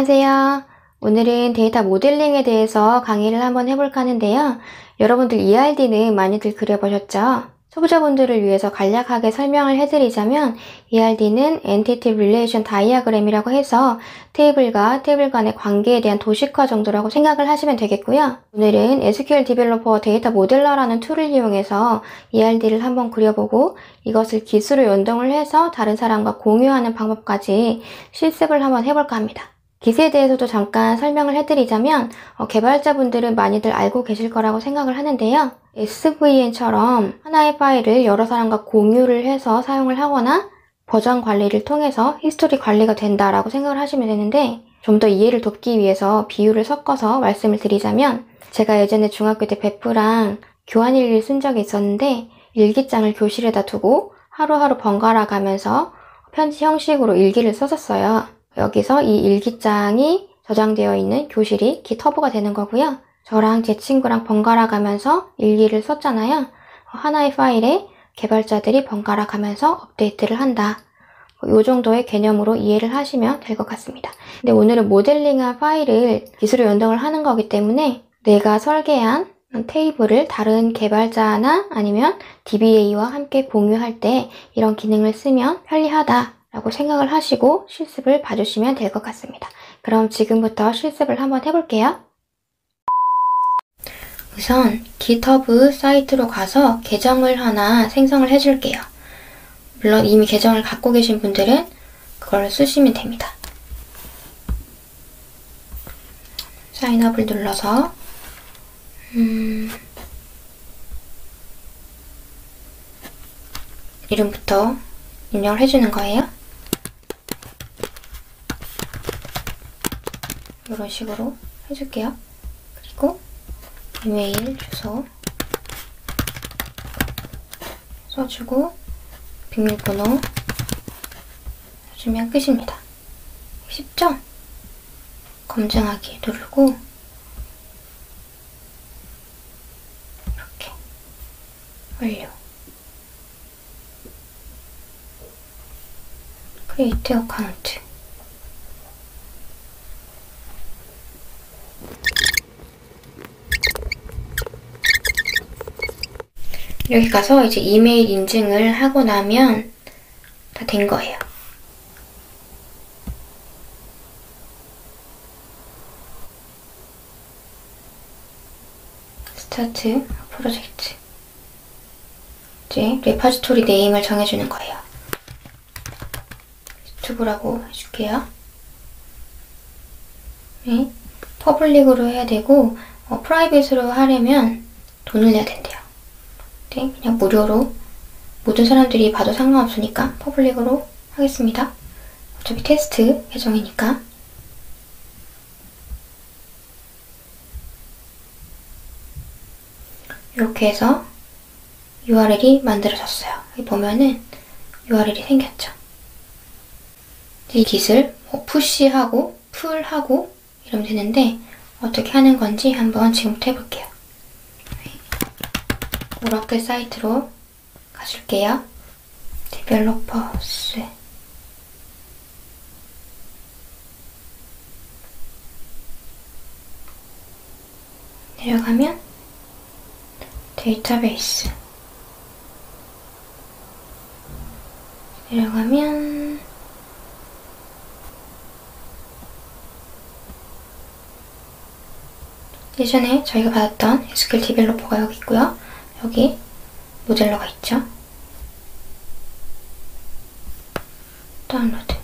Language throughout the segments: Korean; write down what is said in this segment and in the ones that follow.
안녕하세요. 오늘은 데이터 모델링에 대해서 강의를 한번 해볼까 하는데요. 여러분들 ERD는 많이들 그려보셨죠? 초보자분들을 위해서 간략하게 설명을 해드리자면 ERD는 Entity Relation Diagram이라고 해서 테이블과 테이블 간의 관계에 대한 도식화 정도라고 생각을 하시면 되겠고요. 오늘은 SQL 디벨로퍼 데이터 모델러라는 툴을 이용해서 ERD를 한번 그려보고 이것을 기술로 연동을 해서 다른 사람과 공유하는 방법까지 실습을 한번 해볼까 합니다. 기세에 대해서도 잠깐 설명을 해드리자면 개발자분들은 많이들 알고 계실 거라고 생각을 하는데요. SVN처럼 하나의 파일을 여러 사람과 공유를 해서 사용을 하거나 버전 관리를 통해서 히스토리 관리가 된다라고 생각을 하시면 되는데 좀 더 이해를 돕기 위해서 비유를 섞어서 말씀을 드리자면 제가 예전에 중학교 때 베프랑 교환일기를 쓴 적이 있었는데 일기장을 교실에다 두고 하루하루 번갈아 가면서 편지 형식으로 일기를 썼었어요. 여기서 이 일기장이 저장되어 있는 교실이 GitHub가 되는 거고요. 저랑 제 친구랑 번갈아 가면서 일기를 썼잖아요. 하나의 파일에 개발자들이 번갈아 가면서 업데이트를 한다. 이 정도의 개념으로 이해를 하시면 될 것 같습니다. 근데 오늘은 모델링한 파일을 기술로 연동을 하는 거기 때문에 내가 설계한 테이블을 다른 개발자나 아니면 DBA와 함께 공유할 때 이런 기능을 쓰면 편리하다 라고 생각을 하시고 실습을 봐주시면 될 것 같습니다. 그럼 지금부터 실습을 한번 해볼게요. 우선 GitHub 사이트로 가서 계정을 하나 생성을 해줄게요. 물론 이미 계정을 갖고 계신 분들은 그걸 쓰시면 됩니다. 사인업을 눌러서 이름부터 입력을 해주는 거예요. 이런 식으로 해줄게요. 그리고 이메일 주소 써주고 비밀번호 써주면 끝입니다. 쉽죠? 검증하기 누르고 이렇게 완료. 크리에이트 어카운트. 여기 가서 이제 이메일 인증을 하고 나면 다 된 거예요. 스타트 프로젝트. 이제 레파지토리 네임을 정해주는 거예요. 유튜브라고 해줄게요. 네. 퍼블릭으로 해야 되고 프라이빗으로 하려면 돈을 내야 된대요. 네, 그냥 무료로 모든 사람들이 봐도 상관없으니까 퍼블릭으로 하겠습니다. 어차피 테스트 계정이니까. 이렇게 해서 URL이 만들어졌어요. 여기 보면은 URL이 생겼죠. 이 깃을 푸시하고 풀하고 이러면 되는데 어떻게 하는 건지 한번 지금부터 해볼게요. 오라클 사이트로 가줄게요. 디벨로퍼스 내려가면 데이터베이스 내려가면 예전에 저희가 받았던 SQL 디벨로퍼가 여기 있고요. 여기 모델러가 있죠. 다운로드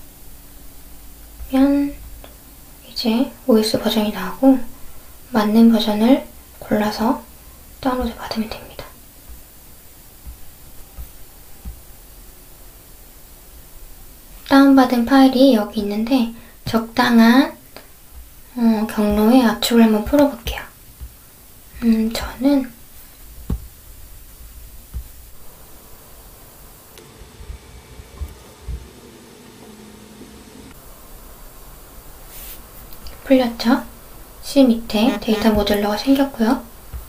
하면 이제 OS 버전이 나오고 맞는 버전을 골라서 다운로드 받으면 됩니다. 다운받은 파일이 여기 있는데 적당한 경로의 압축을 한번 풀어볼게요. 저는 풀렸죠? C 밑에 데이터 모델러가 생겼고요.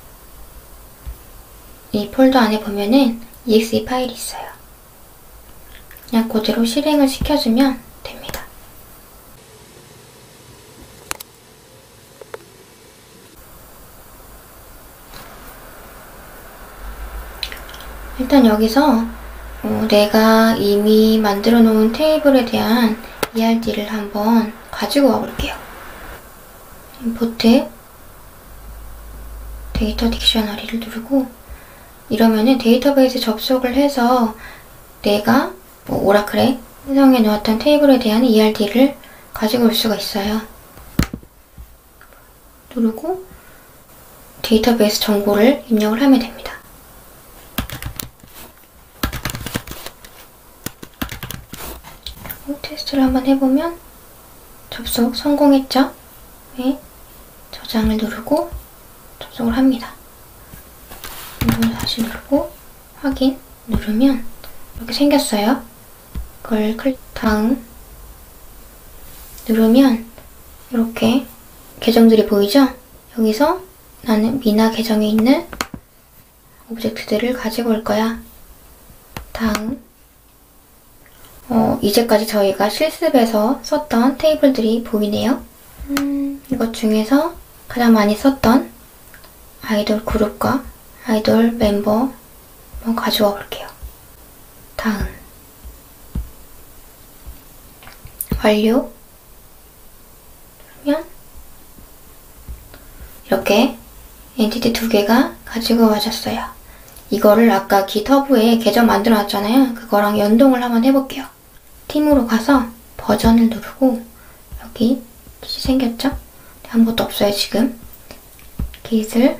이 폴더 안에 보면은 exe 파일이 있어요. 그냥 그대로 실행을 시켜주면 됩니다. 일단 여기서 내가 이미 만들어 놓은 테이블에 대한 ERD를 한번 가지고 와 볼게요. 임포트 데이터 딕셔너리를 누르고 이러면은 데이터베이스 접속을 해서 내가 오라클에 생성해 놓았던 테이블에 대한 ERD를 가지고 올 수가 있어요. 누르고 데이터베이스 정보를 입력을 하면 됩니다. 테스트를 한번 해보면 접속 성공했죠? 네. 저장을 누르고 접속을 합니다. 이걸 다시 누르고 확인 누르면 이렇게 생겼어요. 그걸 클릭 다음 누르면 이렇게 계정들이 보이죠? 여기서 나는 미나 계정에 있는 오브젝트들을 가지고 올 거야. 다음 이제까지 저희가 실습에서 썼던 테이블들이 보이네요. 이것 중에서 가장 많이 썼던 아이돌 그룹과 아이돌 멤버 한번 가져와 볼게요. 다음 완료 그러면 이렇게 엔티티 2개가 가지고 와졌어요. 이거를 아까 깃허브에 계정 만들어 놨잖아요. 그거랑 연동을 한번 해볼게요. 팀으로 가서 버전을 누르고 여기 깃이 생겼죠? 아무것도 없어요 지금. 깃을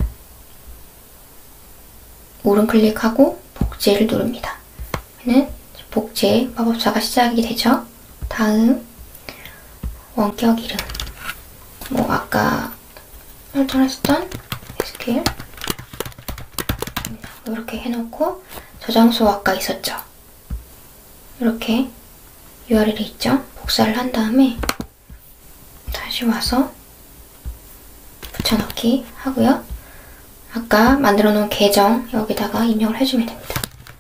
오른클릭하고 복제를 누릅니다. 그러면 복제 마법사가 시작이 되죠. 다음 원격 이름 아까 설정했었던 SQL 이렇게 해놓고 저장소 아까 있었죠. 이렇게 URL이 있죠. 복사를 한 다음에 다시 와서 붙여넣기 하고요. 아까 만들어 놓은 계정 여기다가 입력을 해주면 됩니다.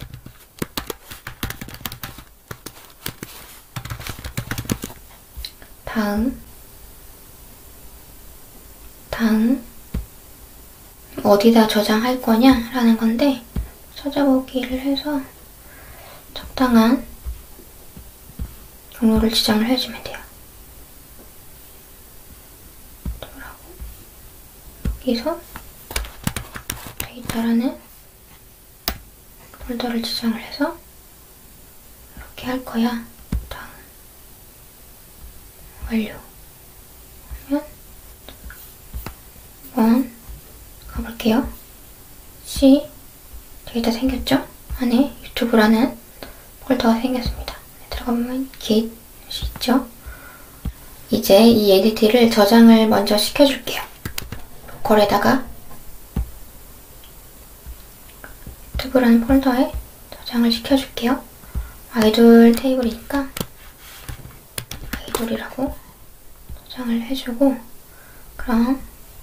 다음 어디다 저장할 거냐 라는 건데 찾아보기를 해서 적당한 경로를 지정을 해주면 돼요. 여기서 데이터라는 폴더를 지정을 해서 이렇게 할 거야. 다음 완료 하면 한번 가볼게요. C 데이터 생겼죠? 안에 유튜브라는 폴더가 생겼습니다. 들어가보면 git 있죠? 이제 이 에디트를 저장을 먼저 시켜줄게요. 로컬에다가 유튜브라는 폴더에 저장을 시켜줄게요. 아이돌 테이블이니까 아이돌이라고 저장을 해주고 그럼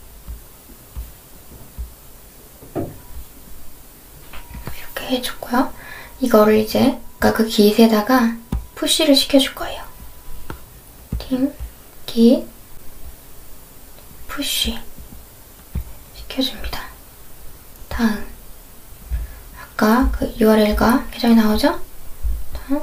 이렇게 해줬고요. 이거를 이제 아까 그 깃에다가 푸시를 시켜줄 거예요. 팀, 깃, 푸시 시켜줍니다. 다음 아까 그 URL과 계정이 나오죠? 다음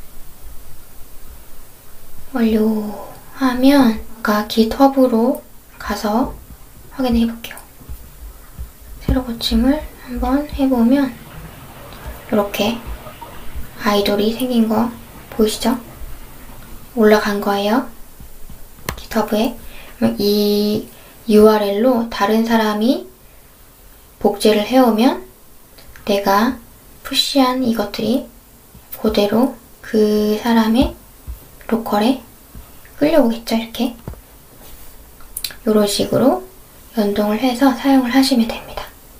완료하면 아까 깃허브로 가서 확인해 볼게요. 새로 고침을 한번 해보면 이렇게 아이돌이 생긴 거 보이시죠? 올라간 거예요. 깃허브에. 이 URL로 다른 사람이 복제를 해오면 내가 푸시한 이것들이 그대로 그 사람의 로컬에 끌려오겠죠, 이렇게. 이런 식으로 연동을 해서 사용을 하시면 됩니다.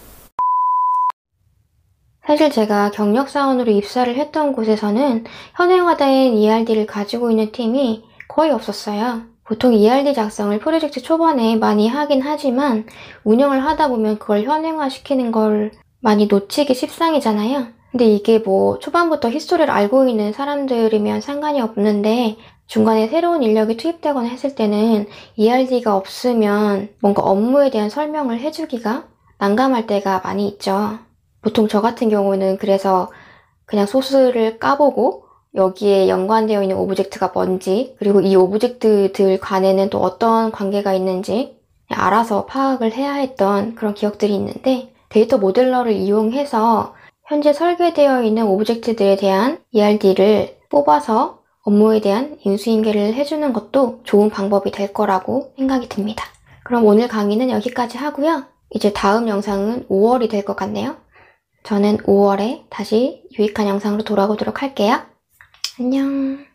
사실 제가 경력사원으로 입사를 했던 곳에서는 현행화된 ERD를 가지고 있는 팀이 거의 없었어요. 보통 ERD 작성을 프로젝트 초반에 많이 하긴 하지만 운영을 하다 보면 그걸 현행화시키는 걸 많이 놓치기 십상이잖아요. 근데 이게 초반부터 히스토리를 알고 있는 사람들이면 상관이 없는데 중간에 새로운 인력이 투입되거나 했을 때는 ERD가 없으면 뭔가 업무에 대한 설명을 해주기가 난감할 때가 많이 있죠. 보통 저 같은 경우는 그래서 그냥 소스를 까보고 여기에 연관되어 있는 오브젝트가 뭔지, 그리고 이 오브젝트들 간에는 또 어떤 관계가 있는지 알아서 파악을 해야 했던 그런 기억들이 있는데, 데이터 모델러를 이용해서 현재 설계되어 있는 오브젝트들에 대한 ERD를 뽑아서 업무에 대한 인수인계를 해주는 것도 좋은 방법이 될 거라고 생각이 듭니다. 그럼 오늘 강의는 여기까지 하고요. 이제 다음 영상은 5월이 될 것 같네요. 저는 5월에 다시 유익한 영상으로 돌아오도록 할게요. 안녕.